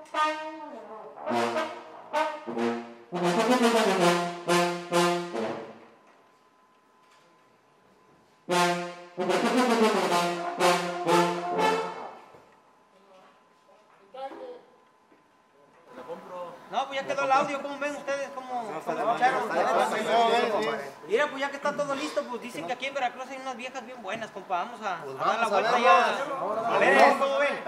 No, pues ya quedó el audio. ¿Cómo ven ustedes? ¿Cómo escucharon? Mira, pues ya que está todo listo, pues dicen que aquí en Veracruz hay unas viejas bien buenas, compa. Vamos a dar la vuelta ya. A ver, ¿cómo ven?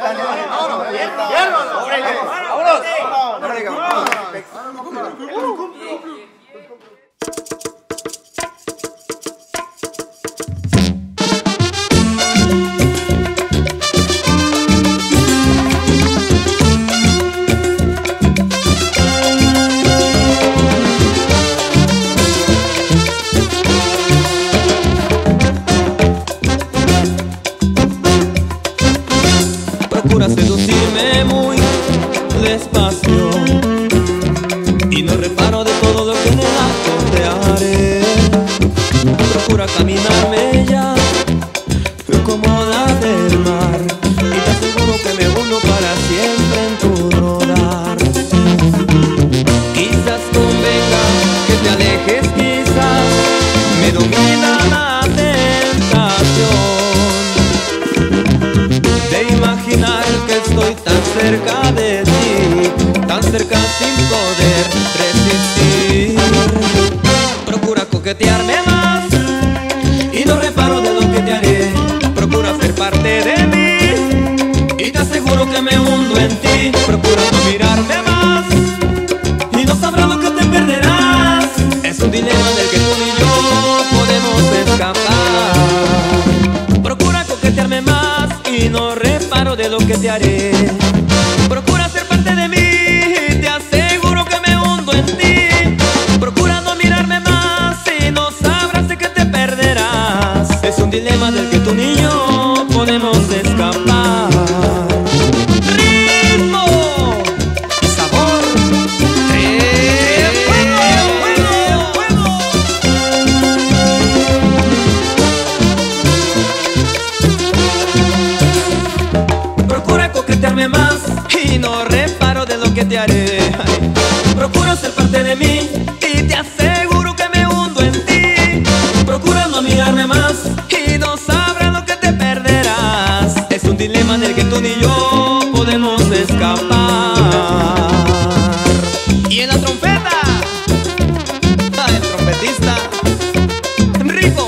Procura seducirme muy despacio y no reparo de todo lo que en el acto te haré. Procura caminarme ya como la del mar y te aseguro que me hundo para siempre en tu rodar. Quizás convenga que te alejes, quizás me domina la tentación de imaginar que estoy tan cerca de ti, tan cerca sin poder resistir. Procura coquetearme más y no reparo de lo que te haré. Procura ser parte de mí y te aseguro que me hundo en ti. Procura no mirarme más y no sabrás lo que te perderás. Es un dilema del que tú y yo podemos escapar. Procura coquetearme más y no reparo de lo que te haré. Procura ser parte de mí y te aseguro que me hundo en ti. Procura no mirarme más y no sabrás de que te perderás. Es un dilema del que tú ni yo podemos escapar. Ritmo y sabor. Procura coquetearme más y no reparo de lo que te haré. Procura ser parte de mí y te aseguro que me hundo en ti. Procura no mirarme más y no sabrás lo que te perderás. Es un dilema del que tú ni yo podemos escapar. Y en la trompeta, el trompetista Rico.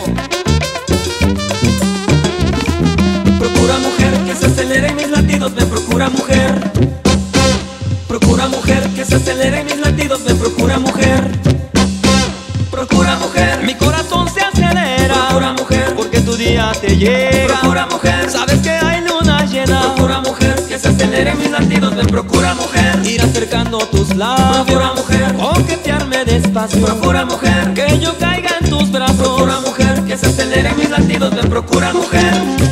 Procura mujer que se acelere en mis latidos, me procura mujer. Procura mujer que se acelere en mis latidos, me procura mujer. Procura mujer, mi corazón se acelera. Procura mujer, porque tu día te llega. Procura mujer, sabes que hay luna llena. Procura mujer que se acelere en mis latidos, me procura mujer. Ir acercando tus labios. Procura mujer, coquetearme despacio. Procura mujer, que yo caiga en tus brazos. Procura mujer que se acelere en mis latidos, me procura mujer.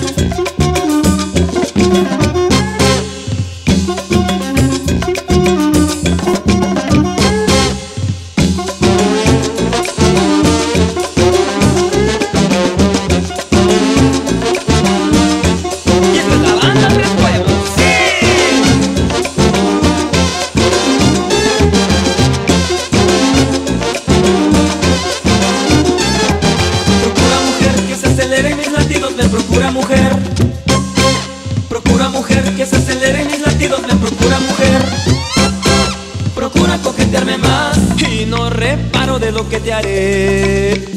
Procura mujer, procura mujer que se acelere en mis latidos, me procura mujer. Procura coquetearme más y no reparo de lo que te haré.